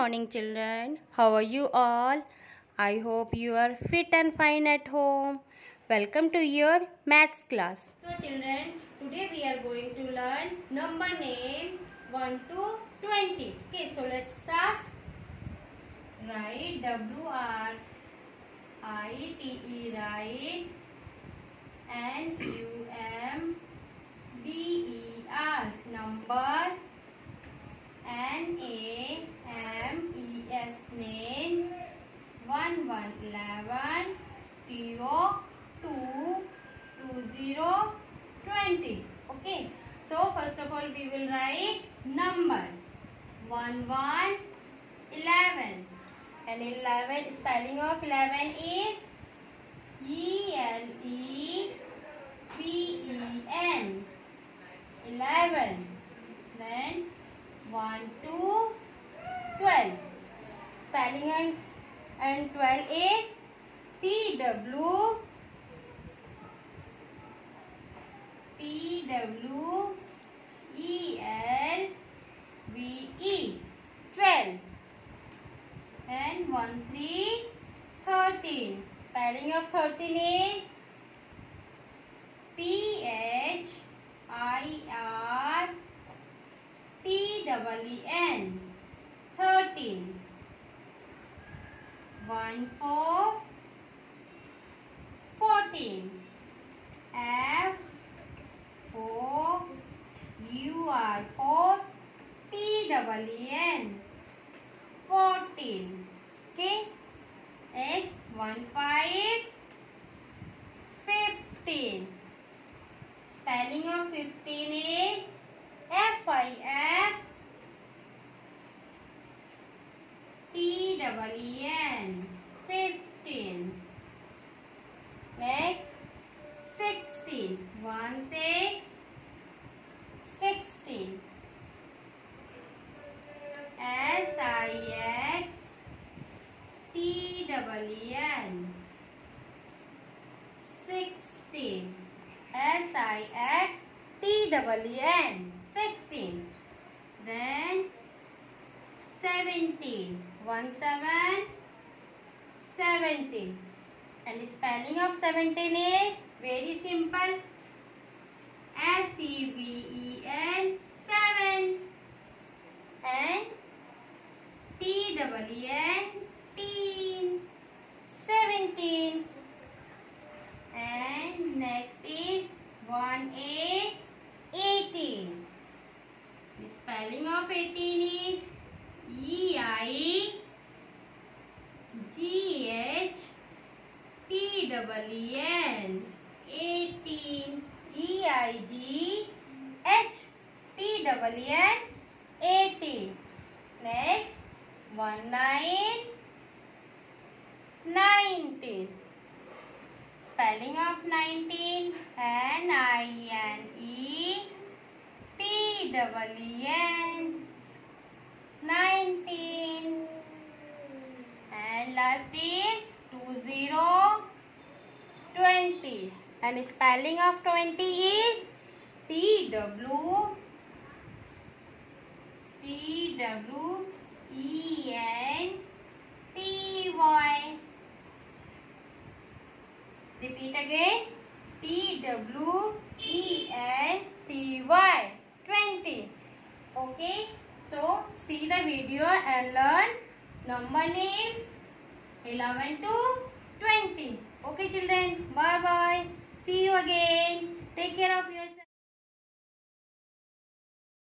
morning, children. How are you all? I hope you are fit and fine at home. Welcome to your maths class. So children, today we are going to learn number names 1 to 20. Okay, so let's start. Write W-R-I-T-E, write N-U-M-B-E-R, number. N-A-M-E-S, names. 1 1 11, 0 2 20 20. Okay, so first of all we will write number. 1 1 11, and 11, spelling of 11 is E-L-E-V-E-N, 11. Then 1 2 12, spelling and 12 is T-W-E-L-V-E, 12. And 1 3 13, spelling of 13 is T-H-I-R-T-E-E-N, 13. 1 4 14, F-O-U-R, 4 T-E-E-N, 14. Okay, next 1 5 15, spelling of 15 is F-I-F-T-E-E-N, 15. Next 16, 1 6 16, S-I-X-T-E-E-N, 16, S-I-X-T-E-E-N, 16. Then 17, 1 7 17, and the spelling of 17 is very simple, S-E-V-E-N, 7, and T-E-E-N, teen, 17. And next is 1 8 18, the spelling of 18 is E-I-G-H-T-E-E-N, 18, E-I-G-H-T-E-E-N, 18. Next 1 9 19, spelling of 19, N-I-N-E-T-E-E-N, 19. And last is 20 20, and spelling of 20 is T-W-E-N-T-Y. Repeat again, T-W-E-N-T-Y, 20. Okay, so see the video and learn number name 11 to 20. Okay children, bye bye. See you again. Take care of yourself.